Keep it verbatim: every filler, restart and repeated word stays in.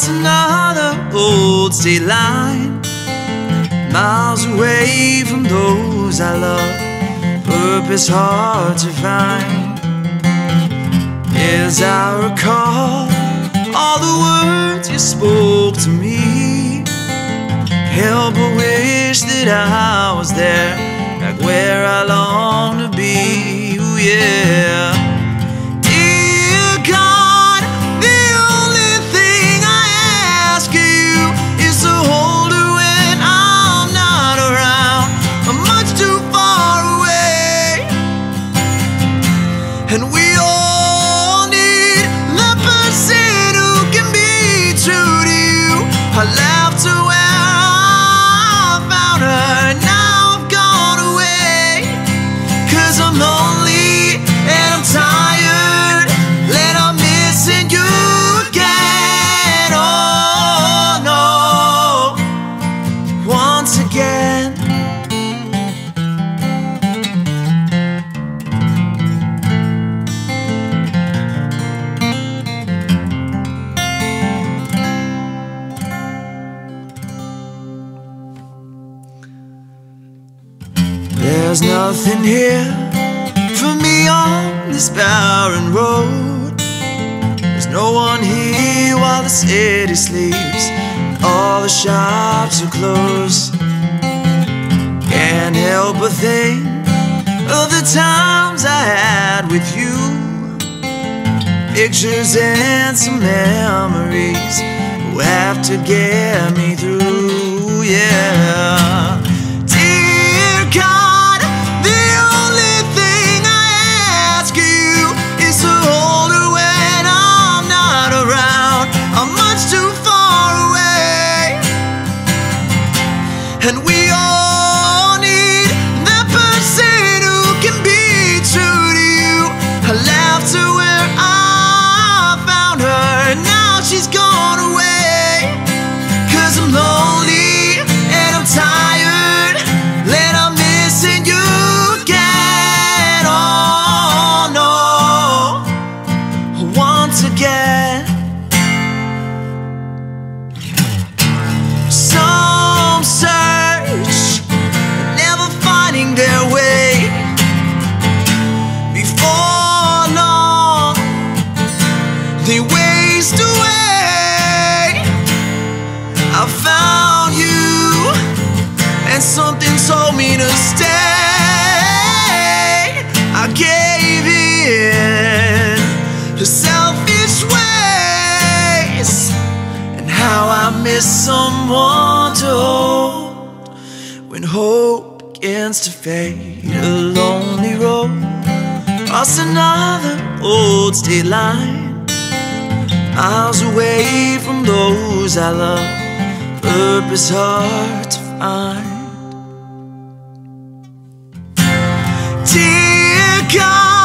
Cross another old state line, miles away from those I love, purpose hard to find. As I recall all the words you spoke to me, help but wish that I was there, back where I long to be. Ooh, yeah. Dear God, the only thing I ask of you is to hold her when I'm not around. I'm much too far away, and we all need the person who can be true to you. I left her where I found her, now I've gone away, 'cause I'm lonely and I'm tired, and I'm missing you again. Oh no, once again. There's nothing here for me on this barren road. There's no one here while the city sleeps, all the shops are closed. Can't help but think of the times I had with you, pictures and some memories who have to get me through, yeah. Dear God, the only thing I ask of you is to hold her when I'm not around. I'm much too far away, and we all need that person who can be true to you. I left her where I found her, now she's gone away, 'cause I'm lonely and I'm tired, and I'm missing you again. Oh no, once again. Some search, never finding their way. Before long, they waste away. I found you, and something told me to stay. I gave in to selfish ways, and how I miss someone to hold when hope begins to fade. A lonely road, cross another old state line, miles away from those I love, purpose hard to find. Dear God,